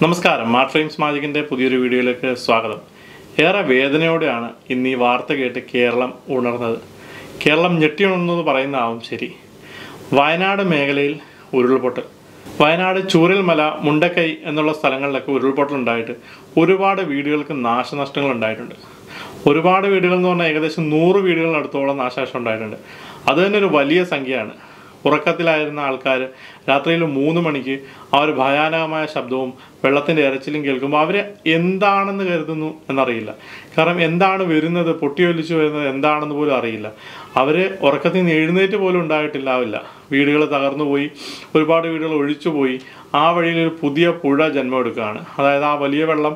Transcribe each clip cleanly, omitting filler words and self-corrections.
നമസ്കാരം. മാർട്രെയിംസ് മാജിക്കിൻ്റെ പുതിയൊരു വീഡിയോയിലേക്ക് സ്വാഗതം. ഏറെ വേദനയോടെയാണ് ഇന്ന് ഈ വാർത്ത കേട്ട് കേരളം ഉണർന്നത്. കേരളം ഞെട്ടിയുണർന്നെന്ന് പറയുന്നതാവും ശരി. വയനാട് മേഖലയിൽ ഉരുൾപൊട്ടൽ. വയനാട് ചൂരൽമല, മുണ്ടക്കൈ എന്നുള്ള സ്ഥലങ്ങളിലൊക്കെ ഉരുൾപൊട്ടലുണ്ടായിട്ട് ഒരുപാട് വീടുകൾക്ക് നാശനഷ്ടങ്ങൾ ഉണ്ടായിട്ടുണ്ട്. ഒരുപാട് വീടുകൾ എന്ന് പറഞ്ഞാൽ ഏകദേശം 100 വീടുകളിനടുത്തോളം നാശനഷ്ടം ഉണ്ടായിട്ടുണ്ട്. അത് തന്നെ ഒരു വലിയ സംഖ്യയാണ്. ഉറക്കത്തിലായിരുന്ന ആൾക്കാർ രാത്രിയിൽ 3 മണിക്ക് ആ ഒരു ഭയാനകമായ ശബ്ദവും വെള്ളത്തിൻ്റെ ഇരച്ചിലും കേൾക്കുമ്പോൾ അവർ എന്താണെന്ന് കരുതുന്നു എന്നറിയില്ല. കാരണം എന്താണ് വരുന്നത്, പൊട്ടിയൊലിച്ചു വരുന്നത് എന്താണെന്ന് പോലും അറിയില്ല. അവർ ഉറക്കത്തിൽ നിന്ന് എഴുന്നേറ്റ് പോലും ഉണ്ടായിട്ടില്ലാവില്ല. വീടുകൾ തകർന്നു പോയി, ഒരുപാട് വീടുകൾ ഒഴിച്ചു പോയി. ആ വഴിയിൽ ഒരു പുതിയ പുഴ ജന്മമെടുക്കുകയാണ്. അതായത് ആ വലിയ വെള്ളം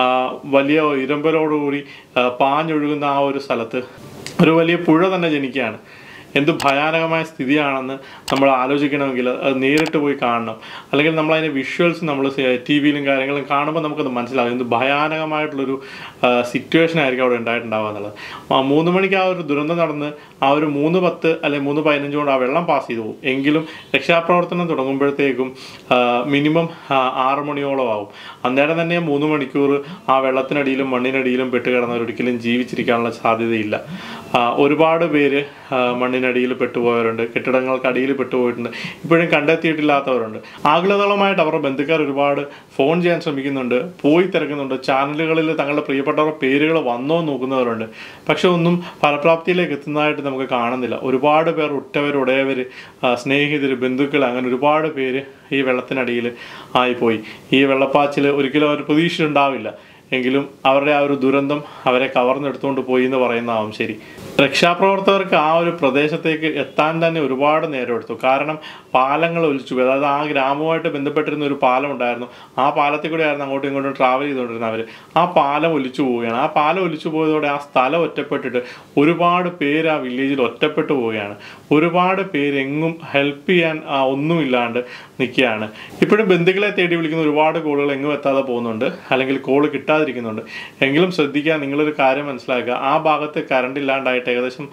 വലിയ ഇരമ്പലോടുകൂടി പാഞ്ഞൊഴുകുന്ന ആ ഒരു സ്ഥലത്ത് ഒരു വലിയ പുഴ തന്നെ ജനിക്കുകയാണ്. എന്ത് ഭയാനകമായ സ്ഥിതിയാണെന്ന് നമ്മൾ ആലോചിക്കണമെങ്കിൽ അത് നേരിട്ട് പോയി കാണണം. അല്ലെങ്കിൽ നമ്മളതിൻ്റെ വിഷ്വൽസ് നമ്മൾ ടി വിയിലും കാര്യങ്ങളും കാണുമ്പോൾ നമുക്കത് മനസ്സിലാകും എന്ത് ഭയാനകമായിട്ടുള്ളൊരു സിറ്റുവേഷൻ ആയിരിക്കും അവിടെ ഉണ്ടായിട്ടുണ്ടാവുക എന്നുള്ളത്. 3 മണിക്ക് ആ ഒരു ദുരന്തം നടന്ന് ആ ഒരു 3:10 അല്ലെങ്കിൽ 3:15 കൊണ്ട് ആ വെള്ളം പാസ് ചെയ്തു പോകും. എങ്കിലും രക്ഷാപ്രവർത്തനം തുടങ്ങുമ്പോഴത്തേക്കും മിനിമം 6 മണിയോളം ആവും. അന്നേരം തന്നെ 3 മണിക്കൂർ ആ വെള്ളത്തിനടിയിലും മണ്ണിനടിയിലും പെട്ടുകിടന്നവർ ഒരിക്കലും ജീവിച്ചിരിക്കാനുള്ള സാധ്യതയില്ല. ഒരുപാട് പേര് മണ്ണിനടിയിൽ പെട്ടുപോയവരുണ്ട്, കെട്ടിടങ്ങൾക്കടിയിൽ പെട്ടുപോയിട്ടുണ്ട്, ഇപ്പോഴും കണ്ടെത്തിയിട്ടില്ലാത്തവരുണ്ട്. ആകുലതകളുമായിട്ട് അവരുടെ ബന്ധുക്കാർ ഒരുപാട് ഫോൺ ചെയ്യാൻ ശ്രമിക്കുന്നുണ്ട്, പോയി തിരക്കുന്നുണ്ട്, ചാനലുകളിൽ തങ്ങളുടെ പ്രിയപ്പെട്ടവരുടെ പേരുകൾ വന്നോ നോക്കുന്നവരുണ്ട്. പക്ഷെ ഒന്നും ഫലപ്രാപ്തിയിലേക്ക് എത്തുന്നതായിട്ട് നമുക്ക് കാണുന്നില്ല. ഒരുപാട് പേർ, ഉറ്റവർ, ഉടയവർ, സ്നേഹിതർ, ബന്ധുക്കൾ, അങ്ങനെ ഒരുപാട് പേര് ഈ വെള്ളത്തിനടിയിൽ ആയിപ്പോയി. ഈ വെള്ളപ്പാച്ചിൽ ഒരിക്കലും അവർ പ്രതീക്ഷിച്ചിട്ടുണ്ടാവില്ല. എങ്കിലും അവരുടെ ആ ഒരു ദുരന്തം അവരെ കവർന്നെടുത്തുകൊണ്ട് പോയി എന്ന് പറയുന്നതാവും ശരി. രക്ഷാപ്രവർത്തകർക്ക് ആ ഒരു പ്രദേശത്തേക്ക് എത്താൻ തന്നെ ഒരുപാട് നേരം എടുത്തു. കാരണം പാലങ്ങൾ ഒലിച്ചു പോയി. അതായത് ആ ഗ്രാമവുമായിട്ട് ബന്ധപ്പെട്ടിരുന്ന ഒരു പാലം ഉണ്ടായിരുന്നു. ആ പാലത്തിൽ കൂടെ ആയിരുന്നു അങ്ങോട്ടും ഇങ്ങോട്ടും ട്രാവൽ ചെയ്തുകൊണ്ടിരുന്നവർ. ആ പാലം ഒലിച്ചു പോവുകയാണ്. ആ പാലം ഒലിച്ചു പോയതോടെ ആ സ്ഥലം ഒറ്റപ്പെട്ടിട്ട് ഒരുപാട് പേര് ആ വില്ലേജിൽ ഒറ്റപ്പെട്ടു പോവുകയാണ്. ഒരുപാട് പേര് എങ്ങും ഹെൽപ്പ് ചെയ്യാൻ ഒന്നുമില്ലാണ്ട് നിൽക്കുകയാണ്. ഇപ്പോഴും ബന്ധുക്കളെ തേടി വിളിക്കുന്ന ഒരുപാട് കോളുകൾ എങ്ങും എത്താതെ പോകുന്നുണ്ട്, അല്ലെങ്കിൽ കോള് കിട്ടാതിരിക്കുന്നുണ്ട്. എങ്കിലും ശ്രദ്ധിക്കുക, നിങ്ങളൊരു കാര്യം മനസ്സിലാക്കുക. ആ ഭാഗത്ത് കറണ്ട് ഇല്ലാണ്ടായിട്ട് ഏകദേശം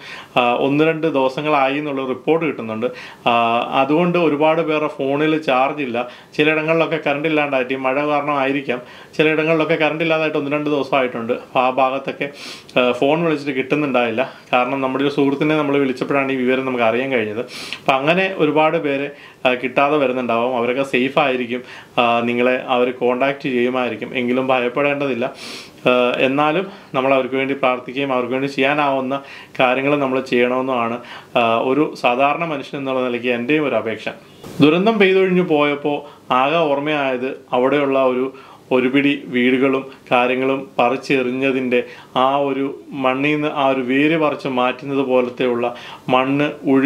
1-2 ദിവസങ്ങളായി എന്നുള്ള റിപ്പോർട്ട് കിട്ടുന്നുണ്ട്. അതുകൊണ്ട് ഒരുപാട് പേരുടെ ഫോണിൽ ചാർജ് ഇല്ല. ചിലയിടങ്ങളിലൊക്കെ കറണ്ട് ഇല്ലാണ്ടായിട്ട്, മഴ കാരണമായിരിക്കാം, ചിലയിടങ്ങളിലൊക്കെ കറണ്ട് ഇല്ലാതായിട്ട് 1-2 ദിവസമായിട്ടുണ്ട്. ആ ഭാഗത്തൊക്കെ ഫോൺ വിളിച്ചിട്ട് കിട്ടുന്നുണ്ടായില്ല. കാരണം നമ്മുടെ ഒരു സുഹൃത്തിനെ നമ്മൾ വിളിച്ചപ്പോഴാണ് ഈ വിവരം നമുക്ക് അറിയാൻ കഴിഞ്ഞത്. അപ്പം അങ്ങനെ ഒരുപാട് പേരെ കിട്ടാതെ വരുന്നുണ്ടാവും. അവരൊക്കെ സേഫ് ആയിരിക്കും, നിങ്ങളെ അവർ കോണ്ടാക്റ്റ് ചെയ്യുമായിരിക്കും. എങ്കിലും ഭയപ്പെടേണ്ടതില്ല. എന്നാലും നമ്മൾ അവർക്ക് വേണ്ടി പ്രാർത്ഥിക്കുകയും അവർക്ക് വേണ്ടി ചെയ്യാനാവുന്ന കാര്യങ്ങൾ നമ്മൾ ചെയ്യണമെന്നാണ് ഒരു സാധാരണ മനുഷ്യൻ എന്നുള്ള നിലയ്ക്ക് എൻ്റെയും ഒരു അപേക്ഷ. ദുരന്തം പെയ്തൊഴിഞ്ഞു പോയപ്പോൾ ആകെ ഓർമ്മയായത് അവിടെയുള്ള ഒരു പിടി വീടുകളും കാര്യങ്ങളും പറിച്ചെറിഞ്ഞതിൻ്റെ ആ ഒരു മണ്ണിൽ നിന്ന് ആ ഒരു വേര് പറിച്ച് മാറ്റുന്നത് പോലത്തെയുള്ള മണ്ണ്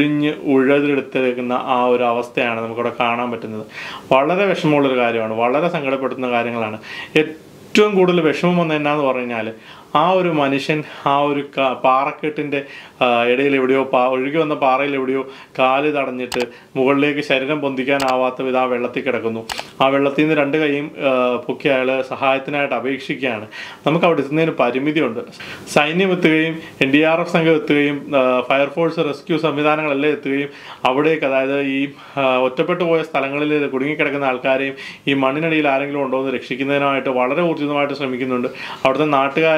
ഉഴതെടുത്തേക്കുന്ന ആ ഒരു അവസ്ഥയാണ് നമുക്കിവിടെ കാണാൻ പറ്റുന്നത്. വളരെ വിഷമമുള്ളൊരു കാര്യമാണ്, വളരെ സങ്കടപ്പെടുത്തുന്ന കാര്യങ്ങളാണ്. ഏറ്റവും കൂടുതൽ വിഷമം വന്ന എന്നാന്ന് പറഞ്ഞു കഴിഞ്ഞാൽ ആ ഒരു മനുഷ്യൻ ആ ഒരു പാറക്കെട്ടിൻ്റെ ഇടയിൽ എവിടെയോ ഒഴുകി വന്ന പാറയിൽ എവിടെയോ കാല് തടഞ്ഞിട്ട് മുകളിലേക്ക് ശരീരം പൊന്തിക്കാനാവാത്ത വിധം ആ വെള്ളത്തിൽ കിടക്കുന്നു. ആ വെള്ളത്തിൽ നിന്ന് 2 കൈയും പൊക്കി അയാൾ സഹായത്തിനായിട്ട് അപേക്ഷിക്കുകയാണ്. നമുക്ക് അവിടെ എത്തുന്നതിന് പരിമിതിയുണ്ട്. സൈന്യം എത്തുകയും NDRF സംഘം എത്തുകയും ഫയർഫോഴ്സ് റെസ്ക്യൂ സംവിധാനങ്ങളെല്ലാം എത്തുകയും അവിടേക്ക്, അതായത് ഈ ഒറ്റപ്പെട്ടു പോയ സ്ഥലങ്ങളിൽ കുടുങ്ങിക്കിടക്കുന്ന ആൾക്കാരെയും ഈ മണ്ണിനടിയിൽ ആരെങ്കിലും ഉണ്ടോ എന്ന് രക്ഷിക്കുന്നതിനായിട്ട് വളരെ ഊർജിതമായിട്ട് ശ്രമിക്കുന്നുണ്ട്. അവിടുത്തെ നാട്ടുകാർ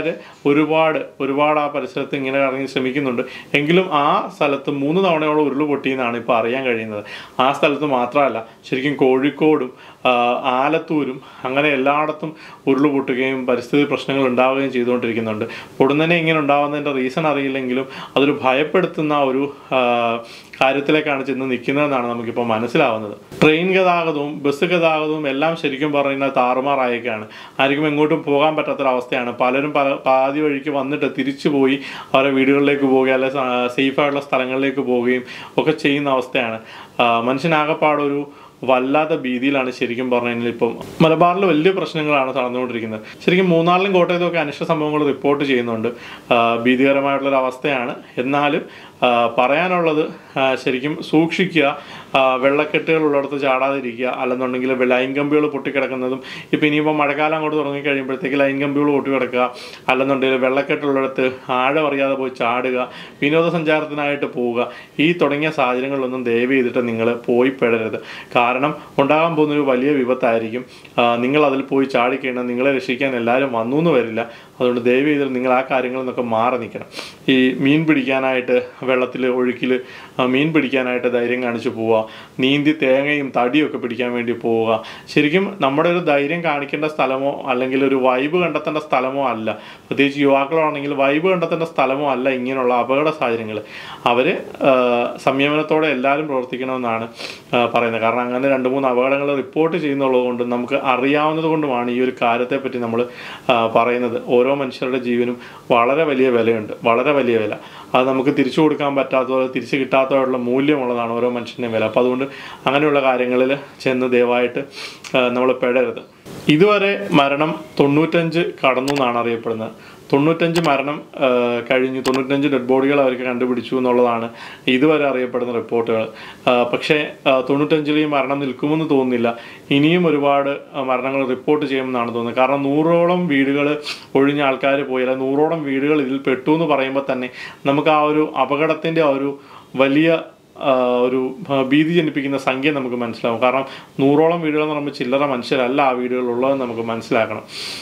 ഒരുപാട് ആ പരിസരത്ത് ഇങ്ങനെ ഇറങ്ങി ശ്രമിക്കുന്നുണ്ട്. എങ്കിലും ആ സ്ഥലത്ത് 3 തവണയോളം ഉരുൾ പൊട്ടിയെന്നാണ് ഇപ്പോൾ അറിയാൻ കഴിയുന്നത്. ആ സ്ഥലത്ത് മാത്രമല്ല, ശരിക്കും കോഴിക്കോടും ആലത്തൂരും അങ്ങനെ എല്ലായിടത്തും ഉരുൾ പൊട്ടുകയും പരിസ്ഥിതി പ്രശ്നങ്ങൾ ഉണ്ടാവുകയും ചെയ്തുകൊണ്ടിരിക്കുന്നുണ്ട്. ഉടനെ ഇങ്ങനെ ഉണ്ടാകുന്നതിൻ്റെ റീസൺ അറിയില്ലെങ്കിലും അതൊരു ഭയപ്പെടുത്തുന്ന ഒരു കാര്യത്തിലേക്കാണ് ചെന്ന് നിൽക്കുന്നതെന്നാണ് നമുക്കിപ്പോൾ മനസ്സിലാവുന്നത്. ട്രെയിൻ ഗതാഗതവും ബസ് ഗതാഗതവും എല്ലാം ശരിക്കും പറയുന്നത് താറുമാറായേക്കാണ്. ആർക്കും എങ്ങോട്ടും പോകാൻ പറ്റാത്തൊരവസ്ഥയാണ്. പലരും പാതി വഴിക്ക് വന്നിട്ട് തിരിച്ചു പോയി അവരുടെ വീടുകളിലേക്ക് പോവുകയും അല്ലെങ്കിൽ സേഫായിട്ടുള്ള സ്ഥലങ്ങളിലേക്ക് പോവുകയും ഒക്കെ ചെയ്യുന്ന അവസ്ഥയാണ്. മനുഷ്യനാകപ്പാടൊരു വല്ലാത്ത ഭീതിയിലാണ് ശരിക്കും പറഞ്ഞു കഴിഞ്ഞാൽ. ഇപ്പം മലബാറിൽ വലിയ പ്രശ്നങ്ങളാണ് നടന്നുകൊണ്ടിരിക്കുന്നത്. ശരിക്കും മൂന്നാറിലും കോട്ടയത്തുമൊക്കെ അനിഷ്ട സംഭവങ്ങൾ റിപ്പോർട്ട് ചെയ്യുന്നുണ്ട്. ഭീതികരമായിട്ടുള്ളൊരു അവസ്ഥയാണ്. എന്നാലും പറയാനുള്ളത് ശരിക്കും സൂക്ഷിക്കുക, വെള്ളക്കെട്ടുകളുള്ളിടത്ത് ചാടാതിരിക്കുക, അല്ലെന്നുണ്ടെങ്കിൽ ലൈൻ കമ്പികൾ പൊട്ടിക്കിടക്കുന്നതും ഇപ്പോൾ ഇനിയിപ്പോൾ മഴക്കാലം അങ്ങോട്ട് തുടങ്ങിക്കഴിയുമ്പോഴത്തേക്ക് ലൈൻ കമ്പികൾ പൊട്ടിക്കിടക്കുക, അല്ലെന്നുണ്ടെങ്കിൽ വെള്ളക്കെട്ടുള്ളിടത്ത് ആഴം അറിയാതെ പോയി ചാടുക, വിനോദസഞ്ചാരത്തിനായിട്ട് പോവുക, ഈ തുടങ്ങിയ സാഹചര്യങ്ങളിലൊന്നും ദയവ് ചെയ്തിട്ട് നിങ്ങൾ പോയി പെടരുത്. കാരണം ഉണ്ടാകാൻ പോകുന്നൊരു വലിയ വിപത്തായിരിക്കും. നിങ്ങൾ അതിൽ പോയി ചാടിക്കഴിഞ്ഞാൽ നിങ്ങളെ രക്ഷിക്കാൻ എല്ലാവരും വന്നു എന്ന് വരില്ല. അതുകൊണ്ട് ദയവ് ചെയ്തിട്ട് നിങ്ങൾ ആ കാര്യങ്ങളിൽ നിന്നൊക്കെ മാറി നിൽക്കണം. ഈ മീൻ പിടിക്കാനായിട്ട് വെള്ളത്തിൽ ഒഴുക്കിൽ മീൻ പിടിക്കാനായിട്ട് ധൈര്യം കാണിച്ച് പോവുക, നീന്തി തേങ്ങയും തടിയൊക്കെ പിടിക്കാൻ വേണ്ടി പോവുക. ശരിക്കും നമ്മുടെ ഒരു ധൈര്യം കാണിക്കേണ്ട സ്ഥലമോ അല്ലെങ്കിൽ ഒരു വൈബ് കണ്ടെത്തേണ്ട സ്ഥലമോ അല്ല, പ്രത്യേകിച്ച് യുവാക്കളാണെങ്കിൽ വൈബ് കണ്ടെത്തേണ്ട സ്ഥലമോ അല്ല ഇങ്ങനെയുള്ള അപകട സാഹചര്യങ്ങൾ. അവർ സംയമനത്തോടെ എല്ലാവരും പ്രവർത്തിക്കണമെന്നാണ് പറയുന്നത്. കാരണം അങ്ങനെ 2-3 അപകടങ്ങൾ റിപ്പോർട്ട് ചെയ്യുന്നുള്ളത് കൊണ്ടും നമുക്ക് അറിയാവുന്നത് കൊണ്ടുമാണ് ഈ ഒരു കാര്യത്തെപ്പറ്റി നമ്മൾ പറയുന്നത്. ഓരോ മനുഷ്യരുടെ ജീവനും വളരെ വലിയ വിലയുണ്ട്, വളരെ വലിയ വില. അത് നമുക്ക് തിരിച്ചു കൊടുക്കാൻ പറ്റാത്തതോ തിരിച്ച് കിട്ടാത്തതായിട്ടുള്ള മൂല്യമുള്ളതാണ് ഓരോ മനുഷ്യൻ്റെയും വില. അപ്പോൾ അതുകൊണ്ട് അങ്ങനെയുള്ള കാര്യങ്ങളിൽ ചെന്ന് ദയവായിട്ട് നമ്മൾ പെടരുത്. ഇതുവരെ മരണം 95 കടന്നു എന്നാണ് അറിയപ്പെടുന്നത്. 95 മരണം കഴിഞ്ഞു, 95 ഡെഡ് ബോഡികൾ അവർക്ക് കണ്ടുപിടിച്ചു എന്നുള്ളതാണ് ഇതുവരെ അറിയപ്പെടുന്ന റിപ്പോർട്ടുകൾ. പക്ഷേ 95 ഈ മരണം നിൽക്കുമെന്ന് തോന്നുന്നില്ല. ഇനിയും ഒരുപാട് മരണങ്ങൾ റിപ്പോർട്ട് ചെയ്യുമെന്നാണ് തോന്നുന്നത്. കാരണം 100ഓളം വീടുകൾ ഒഴിഞ്ഞ ആൾക്കാർ പോയി, അല്ല 100ഓളം വീടുകൾ ഇതിൽ പെട്ടു എന്ന് പറയുമ്പോൾ തന്നെ നമുക്ക് ആ ഒരു അപകടത്തിൻ്റെ ആ ഒരു വലിയ ഒരു ഭീതി ജനിപ്പിക്കുന്ന സംഖ്യ നമുക്ക് മനസ്സിലാവും. കാരണം 100ഓളം വീടുകൾ എന്ന് പറയുമ്പോൾ ചില്ലറ മനുഷ്യരല്ല ആ വീടുകളുള്ളതെന്ന് നമുക്ക് മനസ്സിലാക്കണം.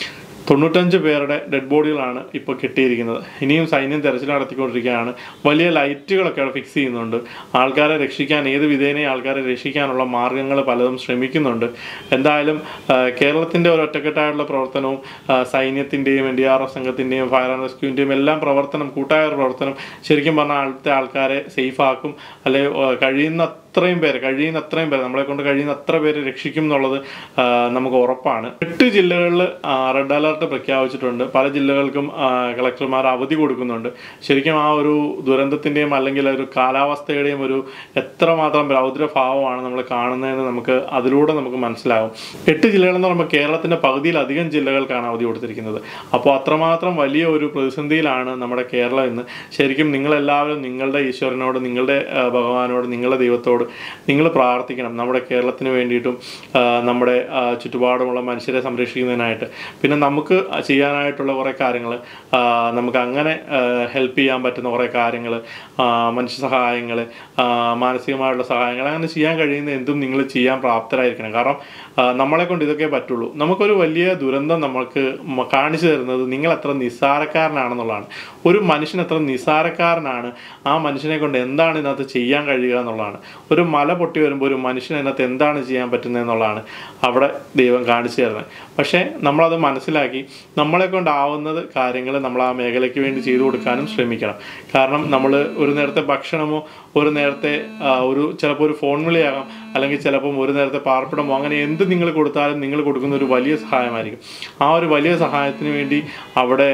95 പേരുടെ ഡെഡ് ബോഡികളാണ് ഇപ്പോൾ കിട്ടിയിരിക്കുന്നത്. ഇനിയും സൈന്യം തെരച്ചിൽ നടത്തിക്കൊണ്ടിരിക്കുകയാണ്. വലിയ ലൈറ്റുകളൊക്കെ അവിടെ ഫിക്സ് ചെയ്യുന്നുണ്ട്. ആൾക്കാരെ രക്ഷിക്കാൻ, ഏത് വിധേനയും ആൾക്കാരെ രക്ഷിക്കാനുള്ള മാർഗ്ഗങ്ങൾ പലതും ശ്രമിക്കുന്നുണ്ട്. എന്തായാലും കേരളത്തിൻ്റെ ഒരു ഒറ്റക്കെട്ടായിട്ടുള്ള പ്രവർത്തനവും സൈന്യത്തിൻ്റെയും NDRF സംഘത്തിൻ്റെയും ഫയർ ആൻഡ് റെസ്ക്യൂവിൻ്റെയും എല്ലാം പ്രവർത്തനം, കൂട്ടായ ഒരു പ്രവർത്തനം ശരിക്കും പറഞ്ഞാൽ ആൾത്തെ ആൾക്കാരെ സേഫാക്കും, അല്ലെങ്കിൽ കഴിയുന്ന അത്രയും പേര് നമ്മളെ കൊണ്ട് കഴിയുന്ന അത്ര പേര് രക്ഷിക്കും എന്നുള്ളത് നമുക്ക് ഉറപ്പാണ്. 8 ജില്ലകളിൽ റെഡ് അലർട്ട് പ്രഖ്യാപിച്ചിട്ടുണ്ട്. പല ജില്ലകൾക്കും കളക്ടർമാർ അവധി കൊടുക്കുന്നുണ്ട്. ശരിക്കും ആ ഒരു ദുരന്തത്തിൻ്റെയും അല്ലെങ്കിൽ ഒരു കാലാവസ്ഥയുടെയും ഒരു എത്രമാത്രം രൗദ്രഭാവമാണ് നമ്മൾ കാണുന്നതെന്ന് നമുക്ക് അതിലൂടെ നമുക്ക് മനസ്സിലാകും. 8 ജില്ലകളെന്ന് പറയുമ്പോൾ കേരളത്തിൻ്റെ പകുതിയിലധികം ജില്ലകൾക്കാണ് അവധി കൊടുത്തിരിക്കുന്നത്. അപ്പോൾ അത്രമാത്രം വലിയ ഒരു പ്രതിസന്ധിയിലാണ് നമ്മുടെ കേരളം ഇന്ന്. ശരിക്കും നിങ്ങളെല്ലാവരും നിങ്ങളുടെ ഈശ്വരനോട്, നിങ്ങളുടെ ഭഗവാനോട്, നിങ്ങളുടെ ദൈവത്തോട് നിങ്ങൾ പ്രാർത്ഥിക്കണം. നമ്മുടെ കേരളത്തിന് വേണ്ടിയിട്ടും നമ്മുടെ ചുറ്റുപാടുമുള്ള മനുഷ്യരെ സംരക്ഷിക്കുന്നതിനായിട്ട്. പിന്നെ നമുക്ക് ചെയ്യാനായിട്ടുള്ള കുറേ കാര്യങ്ങൾ, നമുക്ക് അങ്ങനെ ഹെൽപ്പ് ചെയ്യാൻ പറ്റുന്ന കുറേ കാര്യങ്ങൾ, മനുഷ്യ സഹായങ്ങൾ, മാനസികമായിട്ടുള്ള സഹായങ്ങൾ, അങ്ങനെ ചെയ്യാൻ കഴിയുന്ന എന്തും നിങ്ങൾ ചെയ്യാൻ പ്രാപ്തരായിരിക്കണം. കാരണം നമ്മളെ കൊണ്ട് ഇതൊക്കെ പറ്റുള്ളൂ. നമുക്കൊരു വലിയ ദുരന്തം നമ്മൾക്ക് കാണിച്ചു തരുന്നത് നിങ്ങൾ എത്ര നിസ്സാരക്കാരനാണെന്നുള്ളതാണ്. ഒരു മനുഷ്യൻ എത്ര നിസ്സാരക്കാരനാണ്, ആ മനുഷ്യനെ കൊണ്ട് എന്താണ് ഇതിനകത്ത് ചെയ്യാൻ കഴിയുക എന്നുള്ളതാണ്. ഒരു മല പൊട്ടി വരുമ്പോൾ ഒരു മനുഷ്യന് അതിനകത്ത് എന്താണ് ചെയ്യാൻ പറ്റുന്നത് എന്നുള്ളതാണ് അവിടെ ദൈവം കാണിച്ചു തരുന്നത്. പക്ഷേ നമ്മളത് മനസ്സിലാക്കി നമ്മളെ കൊണ്ടാവുന്നത് കാര്യങ്ങൾ നമ്മൾ ആ മേഖലയ്ക്ക് വേണ്ടി ചെയ്തു കൊടുക്കാനും ശ്രമിക്കണം. കാരണം നമ്മൾ ഒരു നേരത്തെ ഭക്ഷണമോ, ഒരു നേരത്തെ ചിലപ്പോൾ ഒരു ഫോൺ വിളിയാകാം, അല്ലെങ്കിൽ ചിലപ്പം ഒരു നേരത്തെ പാർപ്പിടമോ, അങ്ങനെ എന്ത് നിങ്ങൾ കൊടുത്താലും നിങ്ങൾ കൊടുക്കുന്ന ഒരു വലിയ സഹായമായിരിക്കും. ആ ഒരു വലിയ സഹായത്തിന് വേണ്ടി അവിടെ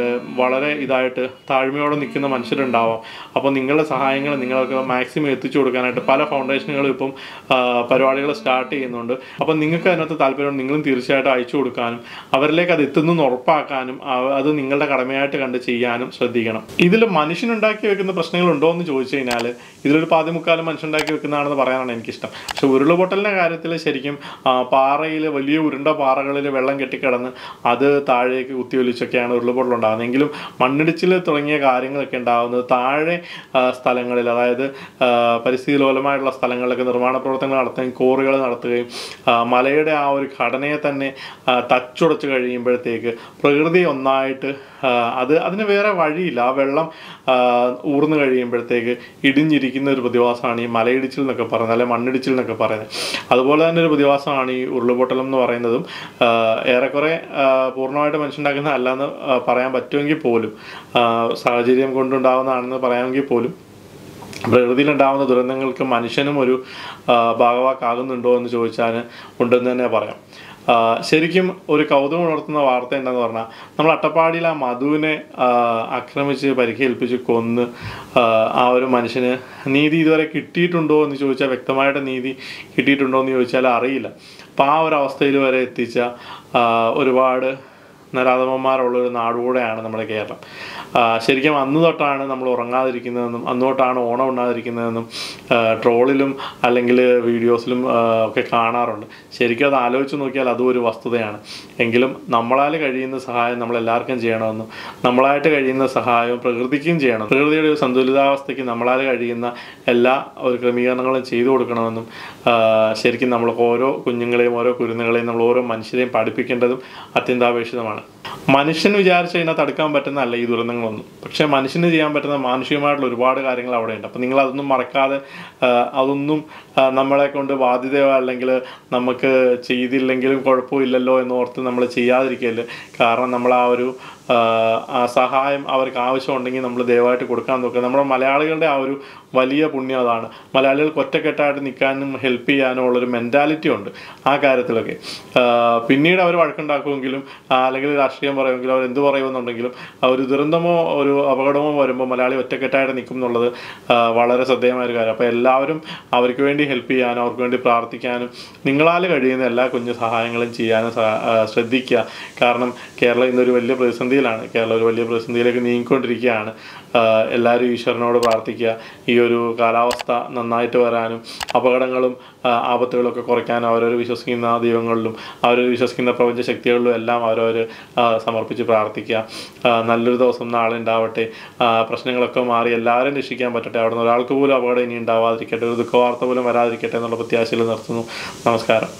വളരെ ഇതായിട്ട് താഴ്മയോടെ നിൽക്കുന്ന മനുഷ്യരുണ്ടാവാം. അപ്പോൾ നിങ്ങളുടെ സഹായങ്ങൾ നിങ്ങൾക്ക് മാക്സിമം എത്തിച്ചു കൊടുക്കാനായിട്ട് പല ഫൗണ്ടേഷനുകളും ഇപ്പം പരിപാടികൾ സ്റ്റാർട്ട് ചെയ്യുന്നുണ്ട്. അപ്പം നിങ്ങൾക്ക് അതിനകത്ത് താല്പര്യമുണ്ട്, നിങ്ങളും തീർച്ചയായിട്ടും അയച്ചു കൊടുക്കാനും അവരിലേക്ക് അത് എത്തുന്നെന്ന് ഉറപ്പാക്കാനും അത് നിങ്ങളുടെ കടമയായിട്ട് കണ്ട് ചെയ്യാനും ശ്രദ്ധിക്കണം. ഇതിൽ മനുഷ്യനുണ്ടാക്കി വെക്കുന്ന പ്രശ്നങ്ങളുണ്ടോ എന്ന് ചോദിച്ചു കഴിഞ്ഞാൽ ഇതിലൊരു 14 മനുഷ്യനുണ്ടാക്കി വെക്കുന്നതാണെന്ന് പറയാനാണ് എനിക്കിഷ്ടം. പക്ഷെ ഉരുളുപൊട്ടലിൻ്റെ കാര്യത്തിൽ ശരിക്കും പാറയിൽ, വലിയ ഉരുണ്ട പാറകളിൽ വെള്ളം കെട്ടിക്കിടന്ന് അത് താഴേക്ക് കുത്തിയൊലിച്ചൊക്കെയാണ് ഉരുളുപൊട്ടലുണ്ടാകുന്നത്. എങ്കിലും മണ്ണിടിച്ചിൽ തുടങ്ങിയ കാര്യങ്ങളൊക്കെ ഉണ്ടാകുന്നത് താഴെ സ്ഥലങ്ങളിൽ, അതായത് പരിസ്ഥിതി ലോലമായിട്ടുള്ള സ്ഥലങ്ങളിലൊക്കെ നിർമ്മാണ പ്രവർത്തനങ്ങൾ നടത്തുകയും കോറികൾ നടത്തുകയും മലയുടെ ആ ഒരു ഘടനയെ തന്നെ തച്ചുടച്ച് കഴിയുമ്പോഴത്തേക്ക് പ്രകൃതി ഒന്നായിട്ട് അതിന് വേറെ വഴിയില്ല. ആ വെള്ളം ഊർന്നു കഴിയുമ്പോഴത്തേക്ക് ഇടിഞ്ഞിരിക്കുന്ന ഒരു പ്രതിഭാസമാണ് ഈ മലയിടിച്ചിൽ എന്നൊക്കെ പറയുന്നത്, അല്ലെങ്കിൽ മണ്ണിടിച്ചിൽ എന്നൊക്കെ പറയുന്നത്. അതുപോലെ തന്നെ ഒരു പ്രതിഭാസമാണ് ഈ ഉരുളുപൊട്ടലം എന്ന് പറയുന്നതും. ഏറെക്കുറെ പൂർണ്ണമായിട്ട് മനുഷ്യണ്ടാക്കുന്ന അല്ലാന്ന് പറയാൻ പറ്റുമെങ്കിൽ പോലും, സാഹചര്യം കൊണ്ടുണ്ടാകുന്നതാണെന്ന് പറയാമെങ്കിൽ പോലും പ്രകൃതിയിലുണ്ടാകുന്ന ദുരന്തങ്ങൾക്ക് മനുഷ്യനും ഒരു ഭാഗവാക്കാകുന്നുണ്ടോ എന്ന് ചോദിച്ചാൽ ഉണ്ടെന്ന് തന്നെ പറയാം. ശരിക്കും ഒരു കൗതുകം ഉണർത്തുന്ന വാർത്ത ഉണ്ടെന്ന് പറഞ്ഞാൽ, നമ്മൾ അട്ടപ്പാടിയിൽ ആ മധുവിനെ ആക്രമിച്ച് പരിക്കേൽപ്പിച്ച് കൊന്ന് ആ ഒരു മനുഷ്യന് നീതി ഇതുവരെ കിട്ടിയിട്ടുണ്ടോ എന്ന് ചോദിച്ചാൽ, വ്യക്തമായിട്ട് നീതി കിട്ടിയിട്ടുണ്ടോ എന്ന് ചോദിച്ചാൽ അറിയില്ല. അപ്പോൾ ആ ഒരു അവസ്ഥയിൽ വരെ എത്തിച്ച ഒരുപാട് നരാധമന്മാരുള്ളൊരു നാടുകൂടെയാണ് നമ്മുടെ കേരളം. ശരിക്കും അന്ന് തൊട്ടാണ് നമ്മൾ ഉറങ്ങാതിരിക്കുന്നതെന്നും അന്ന് തൊട്ടാണ് ഓണം ഉണ്ണാതിരിക്കുന്നതെന്നും ട്രോളിലും അല്ലെങ്കിൽ വീഡിയോസിലും ഒക്കെ കാണാറുണ്ട്. ശരിക്കും അത് ആലോചിച്ച് നോക്കിയാൽ അതും ഒരു വസ്തുതയാണ്. എങ്കിലും നമ്മളാൽ കഴിയുന്ന സഹായം നമ്മളെല്ലാവർക്കും ചെയ്യണമെന്നും നമ്മളായിട്ട് കഴിയുന്ന സഹായവും പ്രകൃതിക്കും ചെയ്യണം. പ്രകൃതിയുടെ ഒരു സന്തുലിതാവസ്ഥയ്ക്ക് നമ്മളാൽ കഴിയുന്ന എല്ലാ ഒരു ക്രമീകരണങ്ങളും ചെയ്തു കൊടുക്കണമെന്നും ശരിക്കും നമ്മൾ ഓരോ കുഞ്ഞുങ്ങളെയും ഓരോ കുരുന്നുകളെയും നമ്മൾ ഓരോ മനുഷ്യരെയും പഠിപ്പിക്കേണ്ടതും അത്യന്താപേക്ഷിതമാണ്. മനുഷ്യന് വിചാരിച്ച് കഴിഞ്ഞാൽ തടുക്കാൻ പറ്റുന്നതല്ല ഈ ദുരന്തങ്ങളൊന്നും. പക്ഷേ മനുഷ്യന് ചെയ്യാൻ പറ്റുന്ന മാനുഷികമായിട്ടുള്ള ഒരുപാട് കാര്യങ്ങൾ അവിടെയുണ്ട്. അപ്പം നിങ്ങൾ അതൊന്നും മറക്കാതെ അതൊന്നും നമ്മളെ കൊണ്ട് ബാധ്യതയോ അല്ലെങ്കിൽ നമുക്ക് ചെയ്തില്ലെങ്കിലും കുഴപ്പമില്ലല്ലോ എന്നോർത്ത് നമ്മൾ ചെയ്യാതിരിക്കല്. കാരണം നമ്മൾ ആ സഹായം അവർക്ക് ആവശ്യമുണ്ടെങ്കിൽ നമ്മൾ ദയവായിട്ട് കൊടുക്കാൻ നോക്കുക. നമ്മുടെ മലയാളികളുടെ ആ ഒരു വലിയ പുണ്യം അതാണ്. മലയാളികൾക്ക് ഒറ്റക്കെട്ടായിട്ട് നിൽക്കാനും ഹെൽപ്പ് ചെയ്യാനും ഉള്ളൊരു മെൻറ്റാലിറ്റി ഉണ്ട് ആ കാര്യത്തിലൊക്കെ. പിന്നീട് അവർ വഴക്കുണ്ടാക്കുമെങ്കിലും അല്ലെങ്കിൽ രാഷ്ട്രീയം പറയുമെങ്കിലും അവർ എന്ത് പറയുമെന്നുണ്ടെങ്കിലും ഒരു ദുരന്തമോ ഒരു അപകടമോ വരുമ്പോൾ മലയാളി ഒറ്റക്കെട്ടായിട്ട് നിൽക്കും എന്നുള്ളത് വളരെ ശ്രദ്ധേയമായൊരു കാര്യം. അപ്പോൾ എല്ലാവരും അവർക്ക് വേണ്ടി ഹെൽപ്പ് ചെയ്യാനും അവർക്ക് വേണ്ടി പ്രാർത്ഥിക്കാനും നിങ്ങളാൽ കഴിയുന്ന എല്ലാ കുഞ്ഞു സഹായങ്ങളും ചെയ്യാനും ശ്രദ്ധിക്കുക. കാരണം കേരളം ഇന്നൊരു വലിയ പ്രതിസന്ധിയിലാണ്. കേരളം ഒരു വലിയ പ്രതിസന്ധിയിലേക്ക് നീങ്ങിക്കൊണ്ടിരിക്കുകയാണ്. എല്ലാവരും ഈശ്വരനോട് പ്രാർത്ഥിക്കുക. ഈ ഒരു കാലാവസ്ഥ നന്നായിട്ട് വരാനും അപകടങ്ങളും ആപത്തുകളൊക്കെ കുറയ്ക്കാനും അവരവർ വിശ്വസിക്കുന്ന ദൈവങ്ങളിലും അവരവർ വിശ്വസിക്കുന്ന പ്രപഞ്ച ശക്തികളിലും എല്ലാം അവരവർ സമർപ്പിച്ച് പ്രാർത്ഥിക്കുക. നല്ലൊരു ദിവസം നാളെ ഉണ്ടാവട്ടെ. പ്രശ്നങ്ങളൊക്കെ മാറി എല്ലാവരും രക്ഷിക്കാൻ പറ്റട്ടെ. അവിടെ നിന്ന് ഒരാൾക്ക് പോലും അപകടം ഇനി ഉണ്ടാവാതിരിക്കട്ടെ. ഒരു ദുഃഖവാർത്ത പോലും വരാതിരിക്കട്ടെ എന്നുള്ള പ്രത്യാശയിൽ നിർത്തുന്നു. നമസ്കാരം.